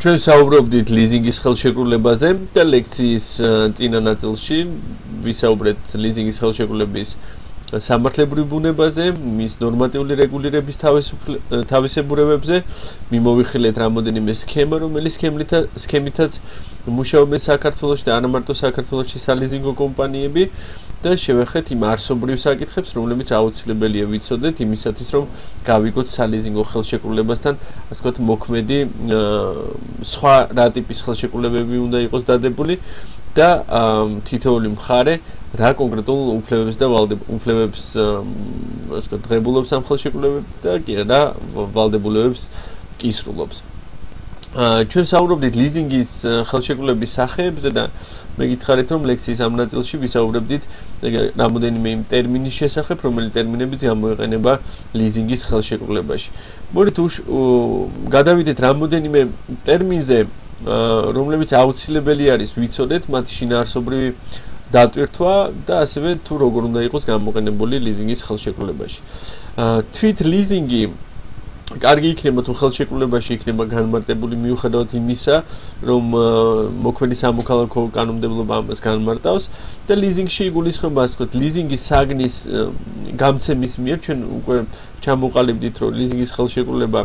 ჩვენ საუბრობდით ლიზინგის ხელშეკრულებაზე და ლექციის წინა ნაწილში ვისაუბრეთ ლიზინგის ხელშეკრულების სამართლებრივ ბუნებაზე, მის ნორმატიული რეგულირების თავისებურებებზე, მიმოვიხილეთ რამოდენიმე სქემა, რომელიც სქემითაც მუშაობენ საქართველოში და არა მარტო საქართველოში სალიზინგო კომპანიები და შევეხეთ იმ არსობრივ საკითხებს, რომლებიც აუცილებელია ვიცოდეთ იმისათვის, რომ გავიგოთ სალიზინგო ხელშეკრულებასთან, ასე ვთქვათ, მოქმედი სხვა რა ტიპის ხელშეკრულებები უნდა იყოს დადებული და თითოეული მხარე რა კონკრეტულ უფლებებს და უფლებებს ასე ვთქვათ, ღებულობს ამ ხელშეკრულებებს და კი რა ვალდებულებებს კისრულობს. ჩვენ საუბრობდით ლიზინგის ხელშეკრულების სახეებზე და მე გითხარით, რომ ლექციის ამ ნაწილში ვისაუბრებდით რამოდენიმე იმ ტერმინის შესახებ, რომელი ტერმინებიც გამოიყენება ლიზინგის ხელშეკრულებაში. მოდით გადავიდეთ რამოდენიმე ტერმინზე, რომლებიც აუცილებელი არის ვიცოდეთ მათი შინაარსობრივი დატვირთვა და ასევე თუ როგორ უნდა იყოს გამოყენებული ლიზინგის ხელშეკრულებაში. თვით ლიზინგი კარგი იქნება თუ ხელშეკრულებაში იქნება განმარტებული მიუხედავად იმისა, რომ მოქმედი სამოქალაქო კანონმდებლობა ამას განმარტავს და ლიზინგში იგულისხმება, ასე ვთქვათ, ლიზინგის საგნის გამცემის მიერ ჩვენ უკვე ჩამოყალიბდით, რომ ლიზინგის ხელშეკრულება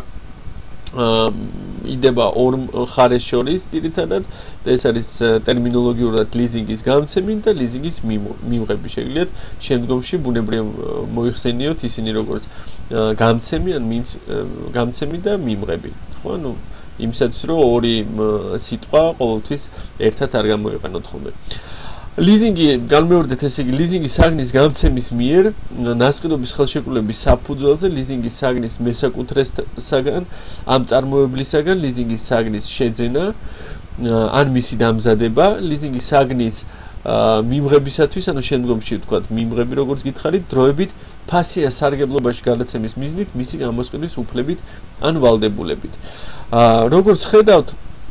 იდება ორ მხარეს შორის ძირითადად და ეს არის ტერმინოლოგიურად ლიზინგის გამცემი და ლიზინგის მიღები. შეგიძლიათ შემდგომში ბუნებრივად მოიხსენიოთ ისინი როგორც გამცემი ან გამცემი და მიმღები. ხო, ანუ იმისათვის რომ ორი სიტყვა ყოველთვის ერთად არ გამოიყენოთ ხოლმე. ლიზინგი განმეორდეთ, ესე იგი ლიზინგის საგნის გამცემის მიერ ნასყიდობის ხელშეკრულების საფუძველზე ლიზინგის საგნის მესაკუთრესაგან ამ წარმოებლისაგან ლიზინგის საგნის შეძენა ან მისი დამზადება ლიზინგის საგნის მიმღებისათვის, ანუ შემდგომში ვთქვათ მიმღები როგორც გითხარით, დროებით ფასია სარგებლობაში გადაცემის მიზნით მისი გამოსყიდვის უფლებით ან ვალდებულებით. როგორც ხედავთ,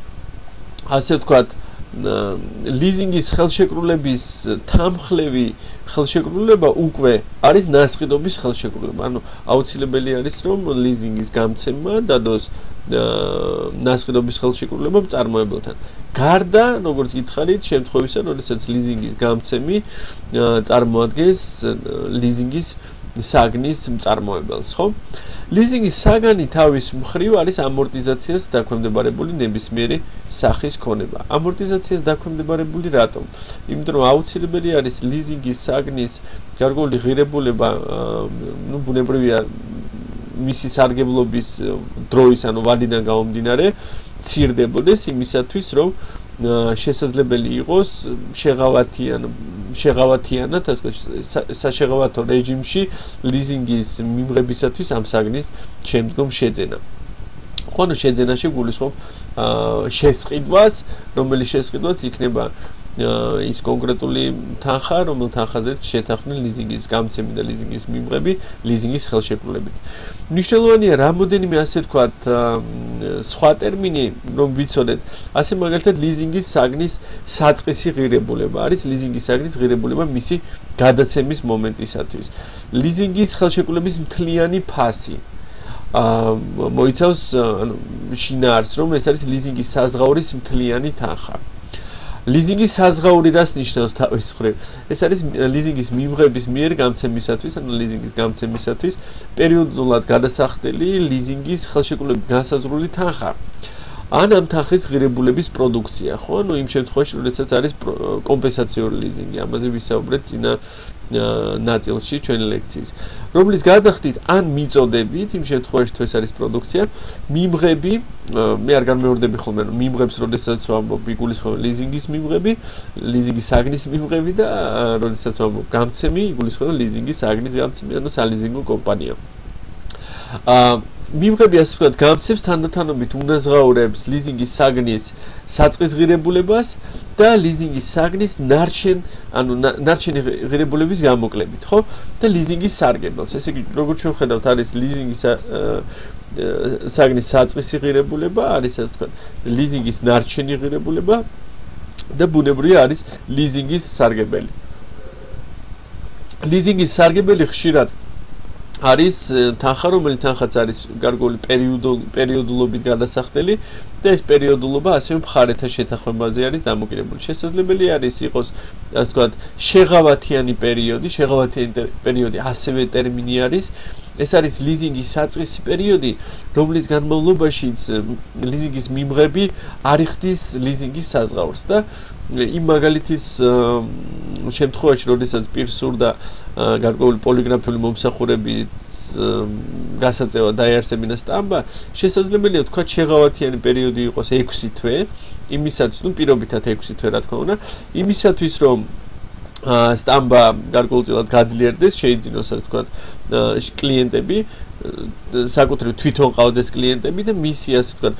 ასე ვთქვათ, ლიზინგის ხელშეკრულების თანმხლევი ხელშეკრულება უკვე არის ნასყიდობის ხელშეკრულება. ანუ აუცილებელი არის, რომ ლიზინგის გამცემა დადოს ნასყიდობის ხელშეკრულება მწარმოებელთან. გარდა, როგორც გითხარით, შემთხვევისა, როდესაც ლიზინგის გამცემი წარმოადგენს ლიზინგის საგნის მწარმოებელს, ხო? ლიზინგის საგანი თავის მხრივ არის ამორტიზაციას დაქვემდებარებული ნებისმიერი სახის ქონება. ამორტიზაციას დაქვემდებარებული რატომ? იმიტომ რომ აუცილებელი არის ლიზინგის საგნის გარკვეული ღირებულება, ბუნებრივია მისი სარგებლობის დროის, ანუ ვადიდან გამომდინარე, მცირდებოდეს იმისათვის, რომ შესაძლებელი იყოს შეღავათიანად, ასე ვთქვათ, საშეღავათო რეჟიმში ლიზინგის მიმღებისათვის ამ საგნის შემდგომ შეძენა. ხო, ანუ შეძენაში გულისხმობ შესყიდვას, რომელიც შესყიდვაც იქნება ის კონკრეტული თანხა, რომელ თანხაზეც შეთანხმდნენ ლიზინგის გამცემი და ლიზინგის მიმღები ლიზინგის ხელშეკრულებით. მნიშვნელოვანია რამოდენიმე, ასე ვთქვათ, სხვა ტერმინი, რომ ვიცოდეთ, ასე მაგალითად ლიზინგის საგნის საწყისი ღირებულება არის ლიზინგის საგნის ღირებულება მისი გადაცემის მომენტისათვის. ლიზინგის ხელშეკრულების მთლიანი ფასი მოიცავს შინაარსს, რომ ეს არის ლიზინგის საზღაურის მთლიანი თანხა. ლიზინგის საზღაური რას ნიშნავს თავის მხრივ? ეს არის ლიზინგის მიმღების მიერ გამცემისათვის, ანუ ლიზინგის გამცემისათვის პერიოდულად გადასახდელი ლიზინგის ხელშეკრულებით განსაზღვრული თანხა. ან ამ თანხის ღირებულების პროდუქცია, ხო? ანუ იმ შემთხვევაში, როდესაც არის კომპენსაციური ლიზინგი, ამაზე ვისაუბრეთ წინა ნაწილში ჩვენი ლექციის. რომლის გადახდით ან მიწოდებით, იმ შემთხვევაში თუ ეს არის პროდუქცია, მიმღები, მე არ განმეორდები ხოლმე, რომ მიმღებს როდესაც ვამბობ იგულისხმება ლიზინგის მიმღები, ლიზინგის საგნის მიმღები და როდესაც ვამბობ გამცემი, იგულისხმება ლიზინგის საგნის გამცემი, ანუ სალიზინგო კომპანია. მიმღები, ასე ვთქვათ, გამცემს თანდათანობით უნაზღაურებს ლიზინგის საგნის საწყის ღირებულებას და ლიზინგის საგნის ნარჩენი ღირებულების გამოკლებით, ხო? და ლიზინგის სარგებელს. ესე იგი, როგორც შევხედავთ, არის ლიზინგის საგნის საწყისი ღირებულება, არის, ასე ვთქვათ, ლიზინგის ნარჩენი ღირებულება და ბუნებრივია არის ლიზინგის სარგებელი. ლიზინგის სარგებელი ხშირად არის თანხა, რომელიც თანხაც არის გარკვეული პერიოდულობით გადასახდელი და ეს პერიოდულობა ასევე მხარეთა შეთანხმებაზე არის დამოკიდებული. შესაძლებელი არის იყოს, ასე ვთქვათ, შეღავათიანი პერიოდი ასევე ტერმინი არის. ეს არის ლიზინგის საწყისი პერიოდი, რომლის განმავლობაშიც ლიზინგის მიმღები არ იხდის ლიზინგის საზღაურს და იმ მაგალითის შემთხვევაში, როდესაც პირს სურდა გარკვეული პოლიგრაფიული მომსახურებით გასაწევა დაეარსებინა სტამბა, შესაძლებელია თქვა შეღავათიანი პერიოდი იყოს 6 თვე, იმისათვის, პირობითად 6 თვე რა თქმა უნდა, იმისათვის რომ სტამბა გარკვეულწილად გაძლიერდეს, შეიძინოს ასე ვთქვათ კლიენტები, საკუთრივ თვითონ ყავდეს კლიენტები და მისი ასე ვთქვათ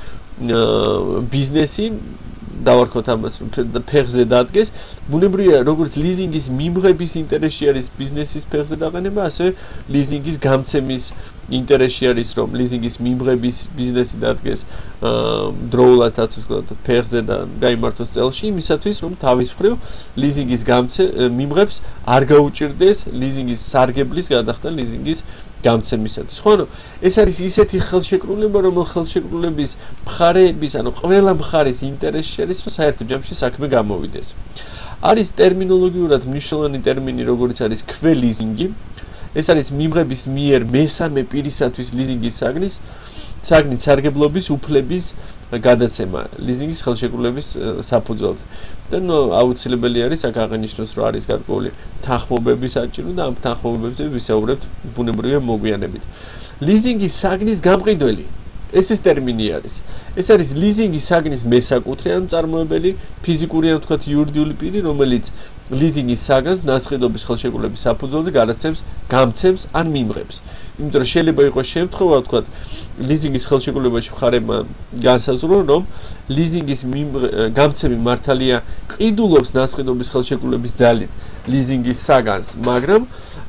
ბიზნესი დავარქოთ ამას ფეხზე დადგეს, ბუნებრივია როგორც ლიზინგის მიმღების ინტერესში არის ბიზნესის ფეხზე დაყენება, ასევე ლიზინგის გამცემის ინტერესში არის რომ ლიზინგის მიმღების ბიზნესი დადგეს დროულად ასე ვთქვათ ფეხზე და გაიმართოს წელში, იმისათვის რომ თავის მხრივ ლიზინგის მიმღებს არ გაუჭირდეს ლიზინგის სარგებლის გადახდა ლიზინგის გამცემისათვის. ხო, ეს არის ისეთი ხელშეკრულება, რომ ხელშეკრულების მხარეების, ყველა მხარის ინტერესში არის, რომ საერთო ჯამში საქმე გამოვიდეს. არის ტერმინოლოგიურად მნიშვნელოვანი ტერმინი, როგორც არის ქველიზინგი. ეს არის მიმღების მიერ მესამე პირისათვის ლიზინგის საგნის სარგებლობის უფლების გადაცემა ლიზინგის ხელშეკრულების საფუძველზე. და აუცილებელი არის აქ აღინიშნოს, რომ არის გარკვეული თანხმობების საჭირო და ამ თანხმობებზე ვისაუბრებთ ბუნებრივია მოგვიანებით. ლიზინგის საგნის გამყიდველი ეს ტერმინი არის. ეს არის ლიზინგის საგნის მესაკუთრე ან მწარმოებელი ფიზიკური ან თქვათ იურიდიული პირი, რომელიც ლიზინგის საგანს ნასყიდობის ხელშეკრულების საფუძველზე გამცემს ან მიმღებს. იმიტომ რომ შეიძლება იყოს შემთხვევა, თქვათ ლიზინგის ხელშეკრულებაში მხარეებმა განსაზღვრონ, რომ ლიზინგის გამცემი მართალია ყიდულობს ნასყიდობის ხელშეკრულების ძალით ლიზინგის საგანს, მაგრამ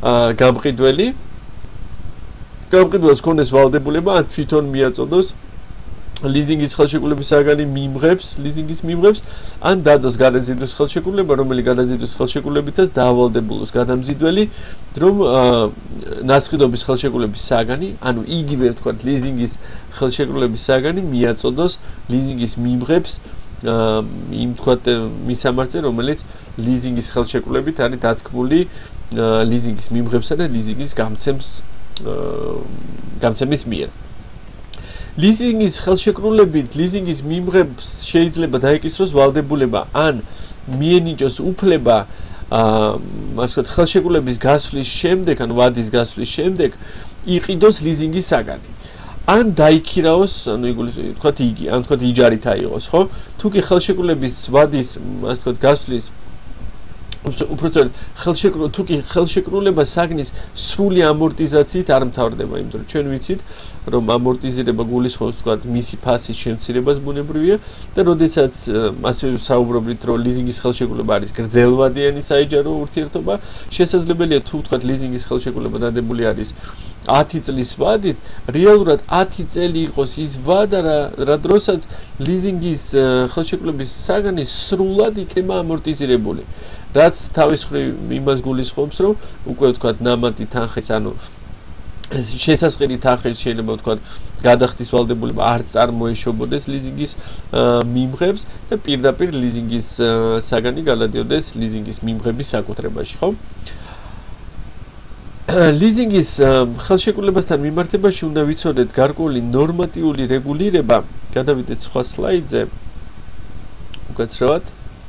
გამყიდველს ქონდეს ვალდებულება ან თვითონ მიაწოდოს ლიზინგის ხელშეკრულების საგანი ლიზინგის მიმღებს, ან დადოს გადაზიდვის ხელშეკრულება, რომელიც გადაზიდვის ხელშეკრულებითაც დაავალდებულოს გადამზიდველი, რომ ნასყიდობის ხელშეკრულების საგანი, ანუ იგივე თქვა ლიზინგის ხელშეკრულების საგანი მიაწოდოს ლიზინგის მიმღებს იმ თქვა მისამართზე, რომელიც ლიზინგის ხელშეკრულებით არის დათქმული ლიზინგის მიმღებსა და ლიზინგის გამცემის მიერ. ლიზინგის ხელშეკრულებით ლიზინგის მიმღებს შეიძლება დაეკისროს ვალდებულება ან მიენიჭოს უფლება ასე ხელშეკრულების გასვლის შემდეგ, ან ვადის გასვლის შემდეგ იყიდოს ლიზინგის საგანი. ან დაიქირაოს, ანუ თქვათ იგი, ან თქვათ იჯარით აიღოს, ხო? თუ კი ხელშეკრულების ვადის ასე თქვათ გასვლის უბრალოდ ხელშეკრულება საგნის სრული ამორტიზაციით არ მთავრდება, იმიტომ რომ ჩვენ ვიცით, რომ ამორტიზირება გულისხმობს თქვათ მისი ფასის შემცირებას ბუნებრივია და როდესაც ასევე საუბრობთ, რომ ლიზინგის ხელშეკრულება არის გრძელვადიანი საიჯარო ურთიერთობა, შესაძლებელია თუ თქვათ ლიზინგის ხელშეკრულება დადებული არის 10 წლის ვადით, რეალურად 10 წელი იყოს ის ვადა, რა დროსაც ლიზინგის ხელშეკრულების საგანი სრულად იქნება ამორტიზირებული. რაც თავის მხრივ იმას გულისხმობს, რომ უკვე ვთქვათ ნამატი თანხის, ანუ შესასყიდი თანხის შეიძლება ვთქვათ გადახდის ვალდებულება არ წარმოეშობოდეს ლიზინგის მიმღებს და პირდაპირ ლიზინგის საგანი გადადიოდეს ლიზინგის მიმღების საკუთრებაში, ხო? ლიზინგის ხელშეკრულებასთან მიმართებაში უნდა ვიცოდეთ გარკვეული ნორმატიული რეგულირება, გადავიდეთ სხვა სლაიდზე. უკაცრავად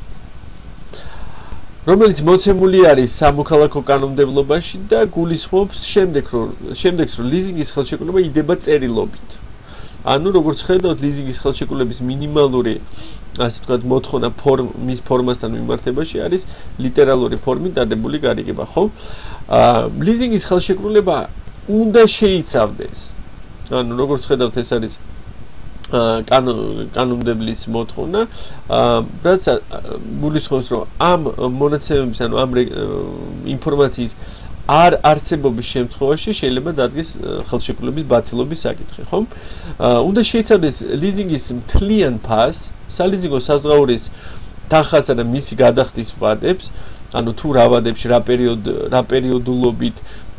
რომელიც მოცემული არის სამოქალაქო კანონმდებლობაში და გულისხმობს შემდეგს რომ ლიზინგის ხელშეკრულება იდება წერილობით. ანუ როგორც ხედავთ, ლიზინგის ხელშეკრულების მინიმალური ასე ვთქვათ მოთხოვნა მის ფორმასთან მიმართებაში არის ლიტერალური ფორმით დადებული გარიგება, ხო? ლიზინგის ხელშეკრულება უნდა შეიცავდეს. ანუ როგორც ხედავთ, ეს არის კანონმდებლის მოთხოვნა, რაც გულისხმობს, რომ ამ მონაცემების, ანუ ამ ინფორმაციის არ არსებობის შემთხვევაში შეიძლება დადგეს ხელშეკრულების ბათილობის საკითხი, ხო? უნდა შეიცავდეს ლიზინგის მთლიან ფასს, სალიზინგო საზღაურის თანხასა და მისი გადახდის ვადებს, ანუ თუ რა ვადებში, რა პერიოდულობით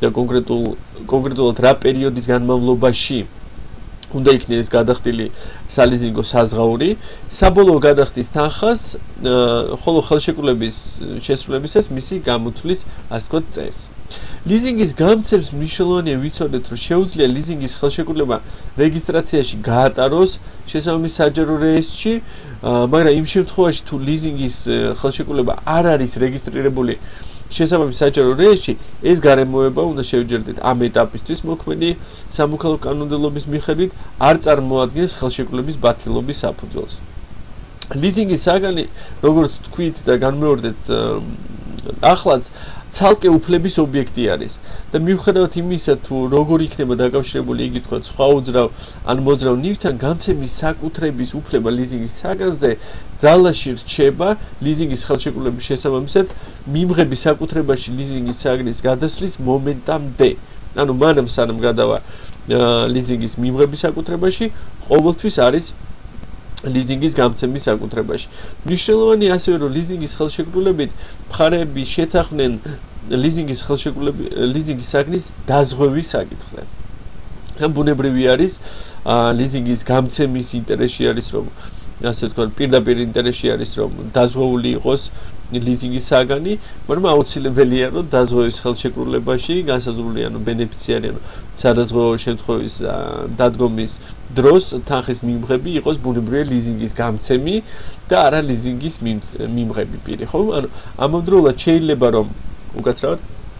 და კონკრეტულად რა პერიოდის განმავლობაში უნდა იქნეს გადახდილი სალიზინგო საზღაური, საბოლოო გადახდის თანხას, ხოლო ხელშეკრულების შესრულებისას მისი გამოთვლის, ასე ვთქვათ, წესს. ლიზინგის გამცემს მნიშვნელოვანია ვიცოდეთ, რომ შეუძლია ლიზინგის ხელშეკრულება რეგისტრაციაში გაატაროს შესაბამის საჯარო რეესტრში, მაგრამ იმ შემთხვევაში თუ ლიზინგის ხელშეკრულება არ არის რეგისტრირებული შესაბამის საჯარო რეესტრში, ეს გარემოება უნდა შევჯერდეთ ამ ეტაპისთვის მოქმედი სამოქალაქო კანონმდებლობის მიხედვით არ წარმოადგენს ხელშეკრულების ბათილობის საფუძველს. ლიზინგის საგანი, როგორც თქვით და განმეორდეთ ახლაც ცალკე უფლების ობიექტი არის და მიუხედავად იმისა, თუ როგორ იქნება დაკავშირებული იგი თქვა სხვა უძრავ ან მოძრავ ნივთთან, გამცემის საკუთრების უფლება ლიზინგის საგანზე ძალაში რჩება ლიზინგის ხელშეკრულების შესაბამისად მიმღების საკუთრებაში ლიზინგის საგნის გადასვლის მომენტამდე. ანუ მანამ სანამ გადავა ლიზინგის მიმღების საკუთრებაში, ყოველთვის არის ლიზინგის გამცემის საკუთრებაში. მნიშვნელოვანია ასევე, რომ ლიზინგის ხელშეკრულებით მხარეები შეთანხმდნენ ლიზინგის საგნის დაზღვევის საკითხზე. ბუნებრივი არის ლიზინგის გამცემის ინტერესში არის, რომ ასე ვთქვათ, პირდაპირ ინტერესში არის, რომ დაზღვეული იყოს ლიზინგის საგანი, მაგრამ აუცილებელია, რომ დაზღვევის ხელშეკრულებაში განსაზღვრული ანუ ბენეფიციარი, ანუ სადაზღვეო შემთხვევის დადგომის დროს თანხის მიმღები იყოს ბუნებრივი ლიზინგის გამცემი და არა ლიზინგის მიმღები პირი, ხო? ანუ ამავდროულად შეიძლება რომ უკაცრავად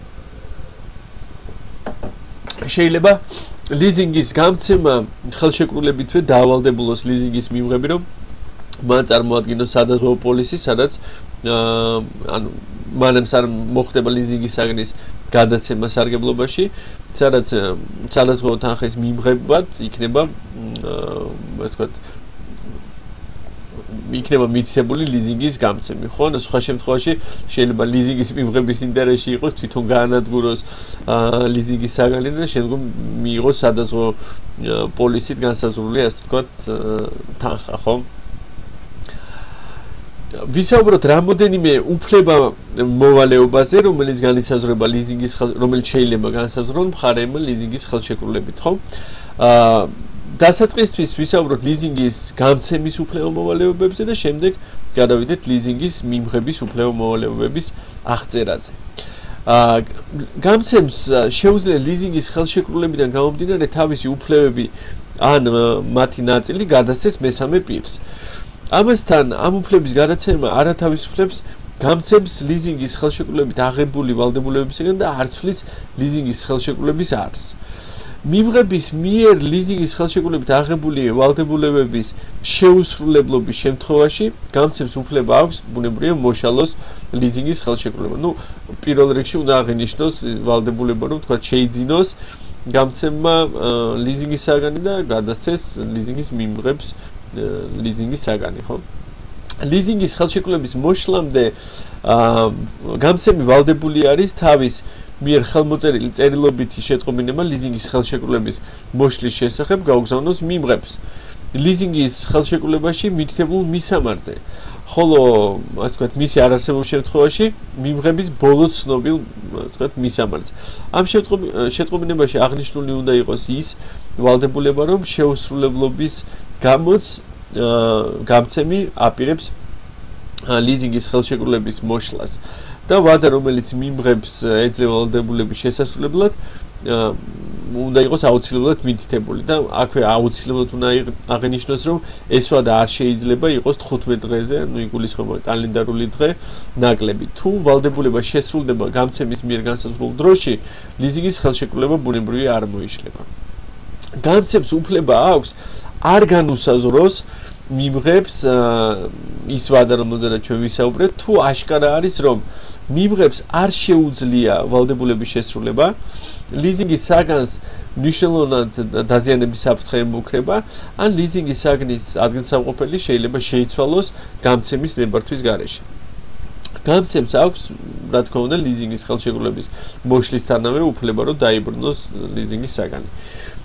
შეიძლება ლიზინგის გამცემა ხელშეკრულებითვე დაავალდებულოს ლიზინგის მიმღები, რომ მან წარმოადგინოს სადაზღვეო პოლისი, სადაც ანუ მანამ სანამ მოხდება ლიზინგის საგნის გადაცემა სარგებლობაში, სადაც სადაზღვეო თანხის მიმღებად იქნება, ასე ვთქვათ, იქნება მითითებული ლიზინგის გამცემი, ხო? ანუ სხვა შემთხვევაში შეიძლება ლიზინგის მიმღების ინტერესში იყოს თვითონ გაანადგუროს ლიზინგის საგანი და შემდგომ მიიღოს სადაზღვეო პოლისით განსაზღვრული, ასე ვთქვათ, თანხა, ხო? ვისაუბროთ რამოდენიმე უფლება მოვალეობაზე, რომელიც განისაზღვრება ლიზინგის რომელიც შეიძლება განსაზღვრონ მხარეებმა ლიზინგის ხელშეკრულებით, ხო? დასაწყისთვის ვისაუბროთ ლიზინგის გამცემის უფლება მოვალეობებზე და შემდეგ გადავიდეთ ლიზინგის მიმღების უფლება მოვალეობების აღწერაზე. გამცემს შეუძლია ლიზინგის ხელშეკრულებიდან გამომდინარე თავისი უფლებები ან მათი ნაწილი გადასცეს მესამე პირს. ამასთან ამ უფლების გადაცემა არათავისუფლებს გამცემს ლიზინგის ხელშეკრულებით აღებული ვალდებულებებისგან და არ ცვლის ლიზინგის ხელშეკრულების არსს. მიმღების მიერ ლიზინგის ხელშეკრულებით აღებული ვალდებულებების შეუსრულებლობის შემთხვევაში გამცემს უფლება აქვს ბუნებრივია მოშალოს ლიზინგის ხელშეკრულება. ნუ პირველ რიგში უნდა აღინიშნოს ვალდებულება, რომ თქვა შეიძინოს გამცემმა ლიზინგის საგანი და გადასცეს ლიზინგის მიმღებს ლიზინგის საგანი, ხო? ლიზინგის ხელშეკრულების მოშლამდე გამცემი ვალდებული არის თავის მიერ ხელმოწერილი წერილობითი შეტყობინება ლიზინგის ხელშეკრულების მოშლის შესახებ გაუგზავნოს მიმღებს ლიზინგის ხელშეკრულებაში მითითებულ მისამართზე, ხოლო ასე ვთქვათ, მისი არარსებობის შემთხვევაში მიმღების ბოლო ცნობილ ასე ვთქვათ მისამართზე. ამ შეტყობინებაში აღნიშნული უნდა იყოს ის ვალდებულება, რომ შეუსრულებლობის გამოც გამცემი აპირებს ლიზინგის ხელშეკრულების მოშლას და ვადა, რომელიც მიმღებს ეძლევა ვალდებულების შესასრულებლად, უნდა იყოს აუცილებლად მითითებული და აქვე აუცილებლად უნდა აღინიშნოს, რომ ეს ვადა არ შეიძლება იყოს 15 დღეზე, ანუ იგულისხმება კალენდარული დღე ნაკლები. თუ ვალდებულება შესრულდება გამცემის მიერ განსაზღვრულ დროში, ლიზინგის ხელშეკრულება ბუნებრივია არ მოიშლება. გამცემს უფლება აქვს არ განუსაზღვროს მიმღებს ის ვადა, რომელზეც ჩვენ ვისაუბრეთ, თუ აშკარა არის, რომ მიმღებს არ შეუძლია ვალდებულების შესრულება, ლიზინგის საგანს მნიშვნელოვნად დაზიანების საფრთხე ემუქრება, ან ლიზინგის საგნის ადგილსამყოფელი შეიძლება შეიცვალოს გამცემის ნებართვის გარეშე. გამცემს აქვს, რა თქმა უნდა, ლიზინგის ხელშეკრულების მოშლისთანავე უფლება, რომ დაიბრუნოს ლიზინგის საგანი.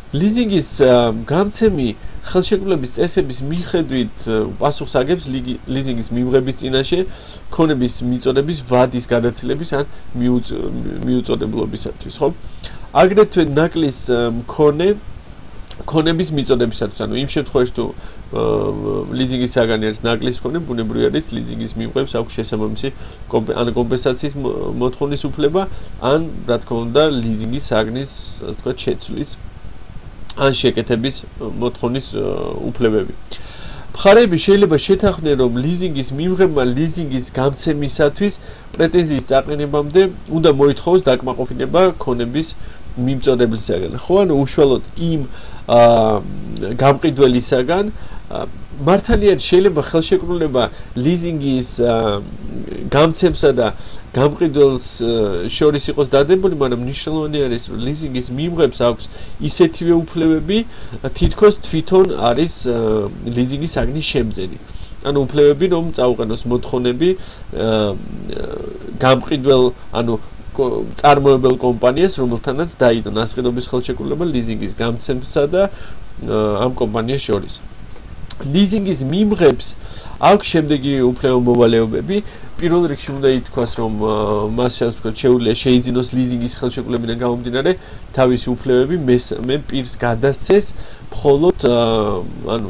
ლიზინგის გამცემი ხელშეკრულების წესების მიხედვით პასუხს აგებს ლიზინგის მიღების წინაშე ქონების მიწოდების ვადის გადაცილების ან მიუწოდებლობისათვის, ხო? აგრეთვე ნაკლის ქონების მიწოდებისათვის, ანუ იმ შემთხვევაში თუ ლიზინგის საგანი არის ნაკლის ქონე, ბუნებრივი არის ლიზინგის მიღებს აქვს შესაბამისი ან კომპენსაციის მოთხოვნის უფლება, ან რა თქმა უნდა ლიზინგის საგნის, ასე ვთქვათ, შეცვლის ან შეკეთების მოთხოვნის უფლებები. მხარეები შეიძლება შეთანხმდნენ, რომ ლიზინგის მიღებმა ლიზინგის გამცემისათვის პრეტენზიის წაყენებამდე უნდა მოითხოვოს დაკმაყოფილება ქონების მიმწოდებლისაგან. ხო, ანუ უშუალოდ იმ გამყიდველისაგან მართალია შეიძლება ხელშეკრულება ლიზინგის გამცემსა და გამყიდველს შორის იყოს დადებული, მაგრამ მნიშვნელოვანი არის, რომ ლიზინგის მიღებს აქვს ისეთივე უფლებები, თითქოს თვითონ არის ლიზინგის საგნის შემძერი. ანუ უფლებები, რომ წაუყენოს მოთხოვნები გამყიდվել, ანუ წარმოებელ კომპანიას, რომელთანაც დაიდო ნასყიდობის ხელშეკრულება ლიზინგის გამცემსა და ამ კომპანიას შორის. ლიზინგის მიმღებს აქვს შემდეგი უფლებამოვალეობები. პირველ რიგში უნდა ითქვას, რომ მას შეუძლია შეიძინოს ლიზინგის ხელშეკრულებიდან გამომდინარე თავისი უფლებები მესამე პირს გადასცეს, მხოლოდ ანუ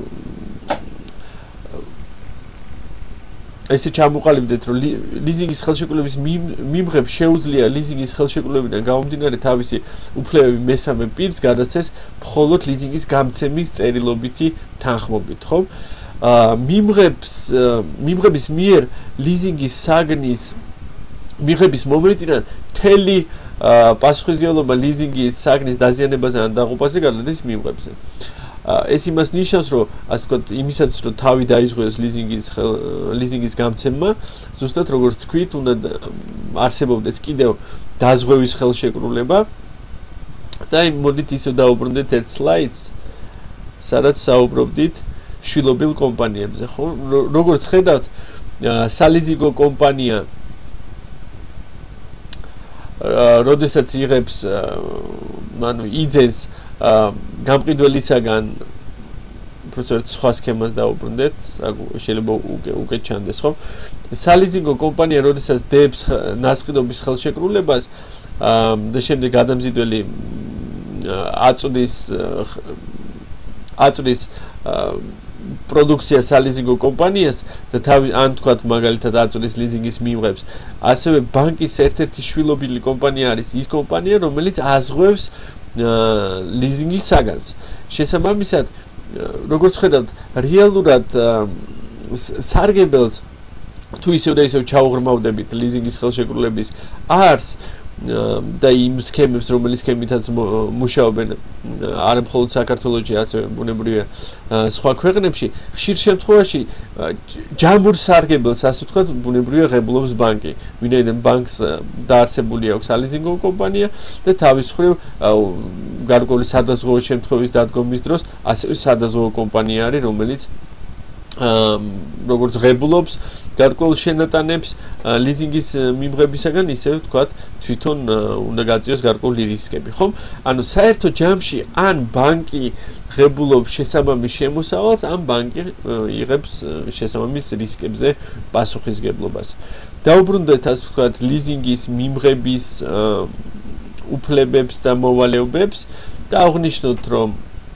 ესე ჩამოყალიბდეთ, რომ ლიზინგის ხელშეკრულების მიმღებს შეუძლია ლიზინგის ხელშეკრულებიდან გამომდინარე თავისი უფლებები მესამე პირს გადასცეს, მხოლოდ ლიზინგის გამცემის წერილობითი თანხმობით, ხო? მიმღების მიერ ლიზინგის საგნის მიღების მომენტიდან მთელი პასუხისმგებლობა ლიზინგის საგნის დაზიანებაზე ან დაღუპვაზე გადადის მიმღებზე. ეს იმას ნიშნავს, რომ ასე ვთქვათ, იმისათვის, რომ თავი დაიზღვიოს ლიზინგის გამცემმა, ზუსტად როგორც თქვით, უნდა არსებობდეს კიდევ დაზღვევის ხელშეკრულება. და მოდით ისე დავუბრუნდეთ ერთ სლაიდს, სადაც საუბრობდით შვილობილ კომპანიებზე, ხო? როგორც ხედავთ, სალიზინგო კომპანია როდესაც იღებს ანუ იძენს გამყიდველისაგან პროცესორ სხვა სქემას დაუბრუნდეთ, შეიძლება უკეთ ჩანდეს, ხო? სალიზინგო კომპანია როდესაც დებს ნასყიდობის ხელშეკრულებას და შემდეგ გადამზიდველი აწვდის პროდუქცია სალიზინგო კომპანიას და თავი ან თქვათ მაგალითად აწვდის ლიზინგის მიღებს. ასევე ბანკის ერთ-ერთი შვილობილი კომპანია არის ის კომპანია, რომელიც აზღვევს ლიზინგის საგანს. შესაბამისად, როგორც ხედავთ, რეალურად სარგებელს თუ ისევ და ისევ ჩაუღრმავდებით ლიზინგის ხელშეკრულების არს და იმ სქემებს, რომელიც სქემითაც მუშაობენ არა მხოლოდ საქართველოში, ასევე ბუნებრივია სხვა ქვეყნებში, ხშირ შემთხვევაში ჯამურ სარგებელს, ასე ვთქვათ, ბუნებრივია ღებულობს ბანკი. ვინაიდან ბანკს დაარსებული აქვს სალიზინგო კომპანია და თავის მხრივ გარკვეული სადაზღვევო შემთხვევის დადგომის დროს ასევე სადაზღვევო კომპანია არის, რომელიც როგორც ღებულობს გარკვეულ შენატანებს ლიზინგის მიმღებისაგან, ისე ვთქვათ, თვითონ უნდა გაწიოს გარკვეული რისკები, ხომ? ანუ საერთო ჯამში ან ბანკი ღებულობს შესაბამის შემოსავალს, ან ბანკი იღებს შესაბამის რისკებზე პასუხისმგებლობას. დაუბრუნდეთ, ასე ვთქვათ, ლიზინგის მიმღების უფლებებს და მოვალეობებს და აღვნიშნოთ, რომ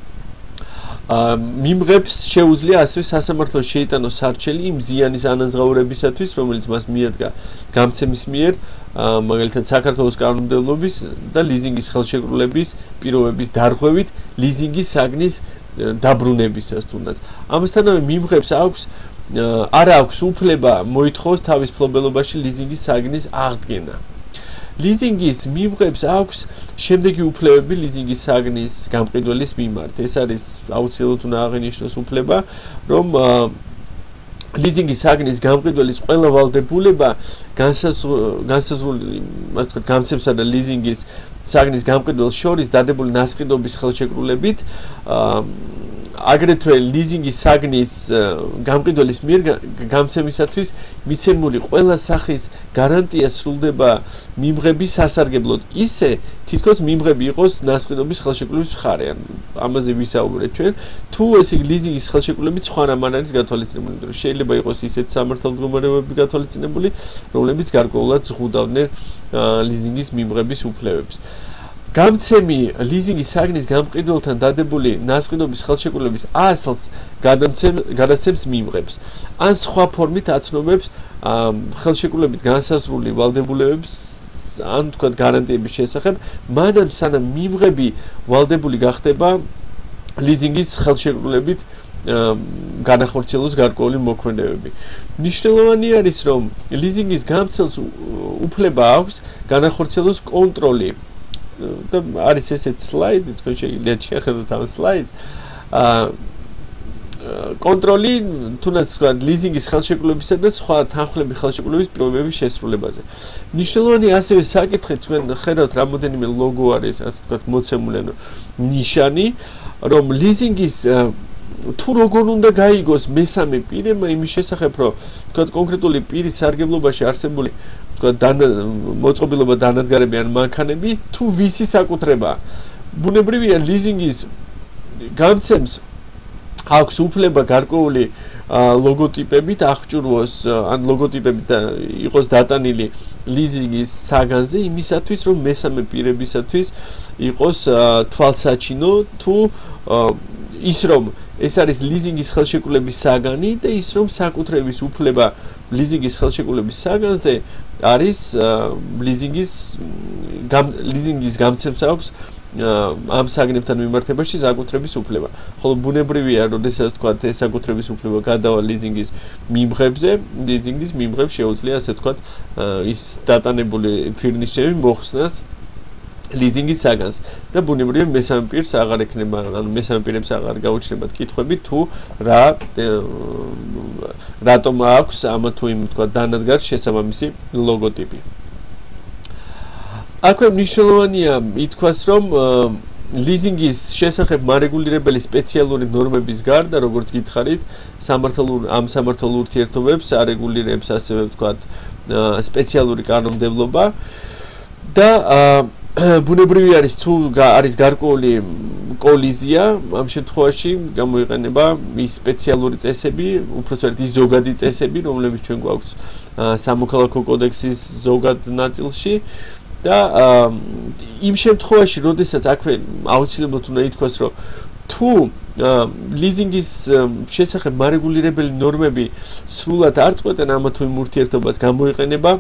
მიმღებს შეუძლია ასევე სასამართლოს შეიტანოს სარჩელი იმ ზიანის ანაზღაურებისათვის, რომელიც მას მიადგა გამცემის მიერ, მაგალითად საქართველოს კანონმდებლობის და ლიზინგის ხელშეკრულების პირობების დარღვევით ლიზინგის საგნის დაბრუნებისას თუნდაც. ამასთანავე მიმღებს არა აქვს უფლება მოითხოვოს თავის ფლობელობაში ლიზინგის საგნის აღდგენა. ლიზინგის მიმღებს აქვს შემდეგი უფლებები ლიზინგის საგნის გამყიდველის მიმართ. ეს არის აუცილებლად უნდა აღინიშნოს უფლება, რომ ლიზინგის საგნის გამყიდველის ყველა ვალდებულება განსაზღვრული, ასე ვთქვათ, გამცემსა და ლიზინგის საგნის გამყიდველს შორის დადებული ნასყიდობის ხელშეკრულებით აგრეთვე ლიზინგის საგნის გამყიდველის მიერ გამცემისათვის მიცემული ყველა სახის გარანტია სრულდება მიმღების სასარგებლოდ ისე თითქოს მიმღები იყოს ნასყიდობის ხელშეკრულების მხარე. ამაზე ვისაუბრეთ ჩვენ. თუ ეს ლიზინგის ხელშეკრულებით სხვა რამ არ არის გათვალისწინებული, რომ შეიძლება იყოს ისეთ სამართალ მდგომარეობები გათვალისწინებული, რომლებიც გარკვეულად ზღუდავდნენ ლიზინგის მიმღების უფლებებს. გამცემი ლიზინგის საგნის გამყიდველთან დადებული ნასყიდობის ხელშეკრულების ასლს გადაცემს მიმღებს. ან სხვა ფორმით აცნობებს ხელშეკრულებით განსაზღვრული ვალდებულებებს ან თქვათ გარანტიების შესახებ, მანამ სანამ მიმღები ვალდებული გახდება ლიზინგის ხელშეკრულებით განახორციელოს გარკვეული მოქმედებები. მნიშვნელოვანი არის, რომ ლიზინგის გამცემს უფლება აქვს განახორციელოს კონტროლი. და არის ესეთ სლაიდი, თქვენ შეგიძლიათ შეხედოთ ამ სლაიდს. კონტროლი თუნდაც თქვა ლიზინგის ხელშეკრულებისა და სხვა თანხმლების ხელშეკრულების პირობების შესრულებაზე. მნიშვნელოვანი ასევე საკითხი, თქვენ ხედავთ რამოდენიმე ლოგო არის, ასე თქვა მოცემული ნიშანი, რომ ლიზინგის თუ როგორ უნდა გაიგოს მესამე პირებმა იმის შესახებ, რომ თქვა კონკრეტული პირის სარგებლობაში არსებული მოწყობილობა დანადგარები ან მანქანები თუ ვისი საკუთრება. ბუნებრივია ლიზინგის გამცემს აქვს უფლება გარკვეული ლოგოტიპებით აღჭურვოს ან ლოგოტიპებით იყოს დატანილი ლიზინგის საგანზე იმისათვის, რომ მესამე პირებისათვის იყოს თვალსაჩინო თუ ის რომ ეს არის ლიზინგის ხელშეკრულების საგანი და ის რომ საკუთრების უფლება ლიზინგის ხელშეკრულების საგანზე არის ლიზინგის გამცემს აქვს ამ საგნებთან მიმართებაში საკუთრების უფლება. ხოლო ბუნებრივია, როდესაც თქვა ეს საკუთრების უფლება გადავა ლიზინგის მიმღებზე, ლიზინგის მიმღებს შეუძლია ასე თქვა ის დატანებული ფირნიშნები მოხსნას ლიზინგის საგანს და ბუნებრივია მესამე პირს აღარ ექნება, ანუ მესამე პირებს აღარ გაუჩნდებათ კითხვები თუ რატომ აქვს ამა თუ იმ თქვა დანადგარს შესაბამისი ლოგოტიპი. აქვე მნიშვნელოვანია ითქვას, რომ ლიზინგის შესახებ მარეგულირებელი სპეციალური ნორმების გარდა, როგორც გითხარით, ამ სამართალურ ურთიერთობებს არეგულირებს ასევე ვთქვათ სპეციალური კანონმდებლობა და ბუნებრივი არის თუ არის გარკვეული კოლიზია, ამ შემთხვევაში გამოიყენება ის სპეციალური წესები, უпростоრად ის ზოგადი წესები, რომლებიც ჩვენ გვაქვს სამოქალაქო კოდექსის ზოგად ნაწილში და იმ შემთხვევაში, როდესაც აქვე აუცილებლად უნდა ითქვას, რომ თუ ლიზინგის შესახებ მარეგულირებელი ნორმები სრულად არ წყვეტენ ამა თუ იმ ურთიერთობას გამოიყენება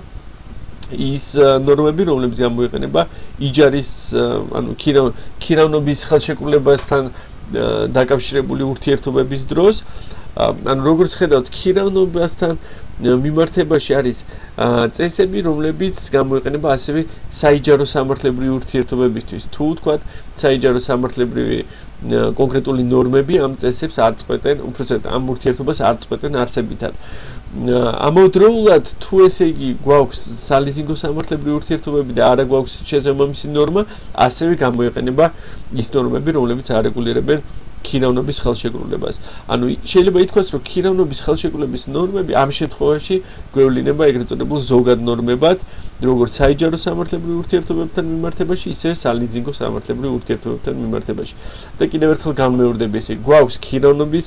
ის ნორმები, რომლებიც გამოიყენება იჯარის, ანუ ქირავნობის ხელშეკრულებასთან დაკავშირებული ურთიერთობების დროს, ანუ როგორც ხედავთ, ქირავნობასთან მიმართებაში არის წესები, რომლებიც გამოიყენება ასევე საიჯარო სამართლებრივი ურთიერთობებისთვის. თუ ვთქვათ, საიჯარო სამართლებრივი კონკრეტული ნორმები ამ წესებს არ წყვეტენ, უბრალოდ ამ ურთიერთობას არ წყვეტენ არსებითად. ამავდროულად, თუ ესე იგი გვაქვს სალიზინგო სამართლებრივი ურთიერთობები და არა გვაქვს შესაბამისი ნორმა, ასევე გამოიყენება ის ნორმები, რომლებიც არეგულირებენ ქირავნობის ხელშეკრულებას. ანუ შეიძლება ითქვას, რომ ქირავნობის ხელშეკრულების ნორმები ამ შემთხვევაში გვევლინება ეგრეთ წოდებულ ზოგად ნორმებად, როგორც საიჯარო სამართლებრივ ურთიერთობებთან მიმართებაში, ისე სალიზინგო სამართლებრივ ურთიერთობებთან მიმართებაში. და კიდევ ერთხელ განმეორდები, ესე გვაქვს ქირავნობის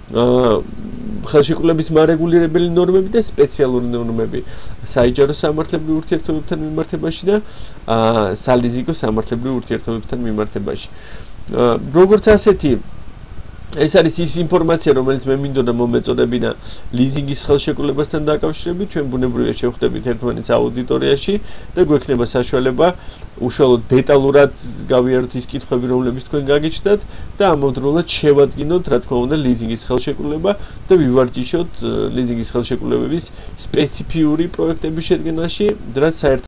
ხელშეკრულების მარეგულირებელი ნორმები და სპეციალური ნორმები საიჯარო სამართლებრივ ურთიერთობებთან მიმართებაში და სალიზინგო სამართლებრივ ურთიერთობებთან მიმართებაში. როგორც ასეთი ეს არის ის ინფორმაცია, რომელიც მე მინდოდა მომეწოდებინა ლიზინგის ხელშეკრულებასთან დაკავშირებით, ჩვენ ბუნებრივია შევხვდებით ერთმანეთს აუდიტორიაში და გვექნება საშუალება უშუალოდ დეტალურად გავიაროთ ის კითხვები, რომლებიც თქვენ გაგიჩნდათ და ამავდროულად შევადგინოთ, რა თქმა უნდა, ლიზინგის ხელშეკრულება და ვივარჯიშოთ ლიზინგის ხელშეკრულებების სპეციფიური პროექტების შედგენაში, რაც საერთოდ